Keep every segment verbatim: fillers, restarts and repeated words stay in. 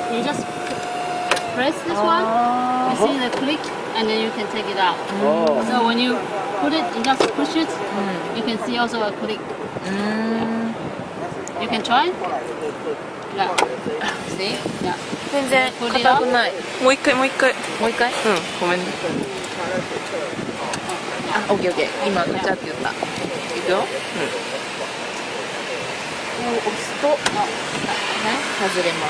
you just press this one, you see the click, and then you can take it out. Oh. So when you put it, you just push it, you can see also a click. Mm. You can try? Yeah. See? Yeah. 全然硬くない。もう一回もう一回。もう一回？うん。ごめんね。あ、オッケーオッケー。今カチャって言った。いくよ。うん。こう押すと、ね、外れます。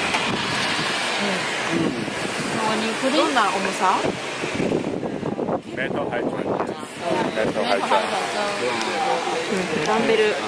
うん。どんな重さ？ メートル入っちゃう。メートル入っちゃう。 ダンベル。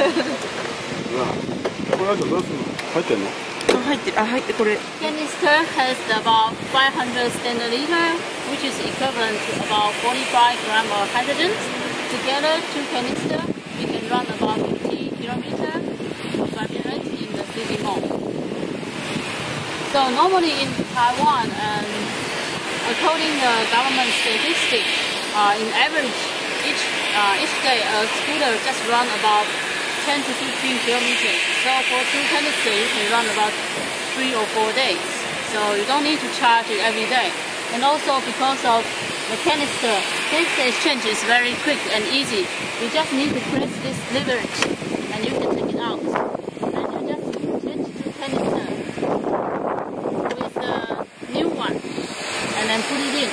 これあとどうするの？入ってんの？ 入ってる。あ、入ってこれ。 Canister has about five hundred standard liter, which is equivalent to about forty-five grams of hydrogen. Together, two canister, we can run about fifty kilometers per minute in the city mode. So normally in Taiwan, um, according to government statistics, uh, in average, each uh, each day a scooter just run about ten to fifteen kilometers. So for two canisters, you can run about three or four days. So you don't need to charge it every day. And also because of the canister, canister exchange is very quick and easy. You just need to press this leverage and you can take it out. And you just change the canister with the new one and then put it in.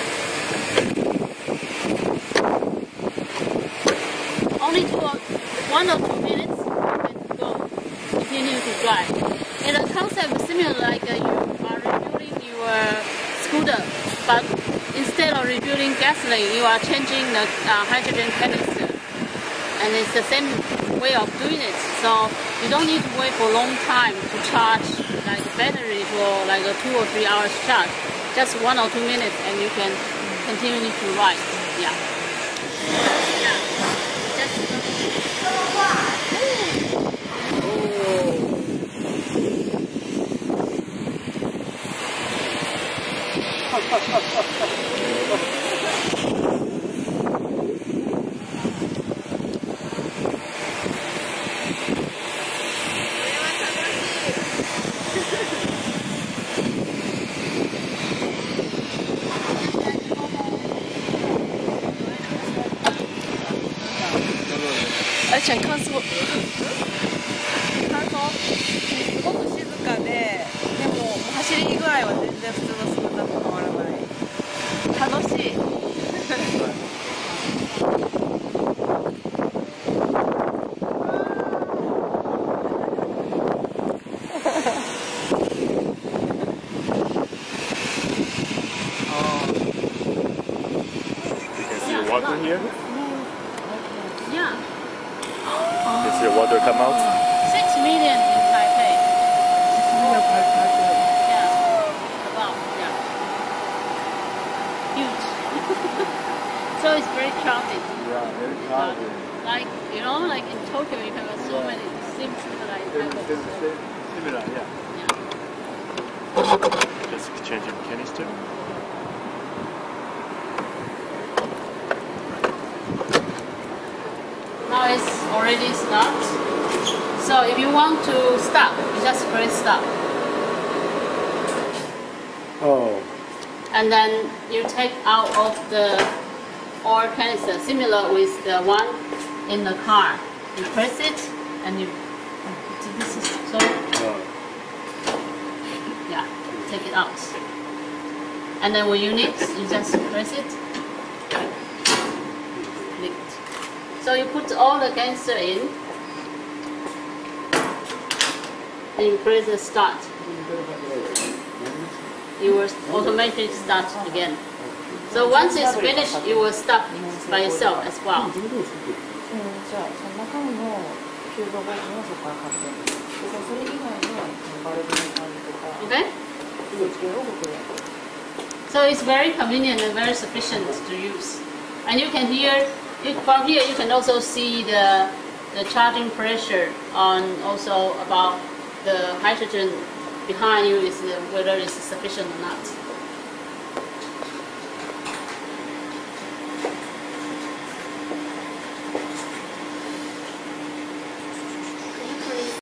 Only two or, one or two minutes. Continue to drive. And the concept is similar like uh, you are refueling your scooter, but instead of refueling gasoline, you are changing the uh, hydrogen canister. And it's the same way of doing it. So you don't need to wait for a long time to charge like battery for like a two or three hours charge. Just one or two minutes and you can continue to ride. Yeah. Yeah. Just あいちゃん感想。感想。すごく静かで、でも走り具合は全然普通のスクーターと変わらない。楽しい。 Water here? yeah. Is the water come out? Six million in Taipei. Yeah. About, yeah. Huge. So it's very crowded. Yeah, very crowded. Like, you know, like in Tokyo you have so Yeah. many, it seems like Similar, yeah. Yeah. Just changing canister. Now it's already stopped. So if you want to stop, you just press stop. Oh. And then you take out of the oil canister, similar with the one in the car. You press it and you, this is so, Oh. yeah, take it out. And then when you need, you just press it. Click. So you put all the canister in, and you press the start. You will automatically start again. So once it's finished, you will stop by yourself as well. Okay? So it's very convenient and very sufficient to use. And you can hear, you, from here you can also see the, the charging pressure on also about the hydrogen behind you is uh, whether it's sufficient or not.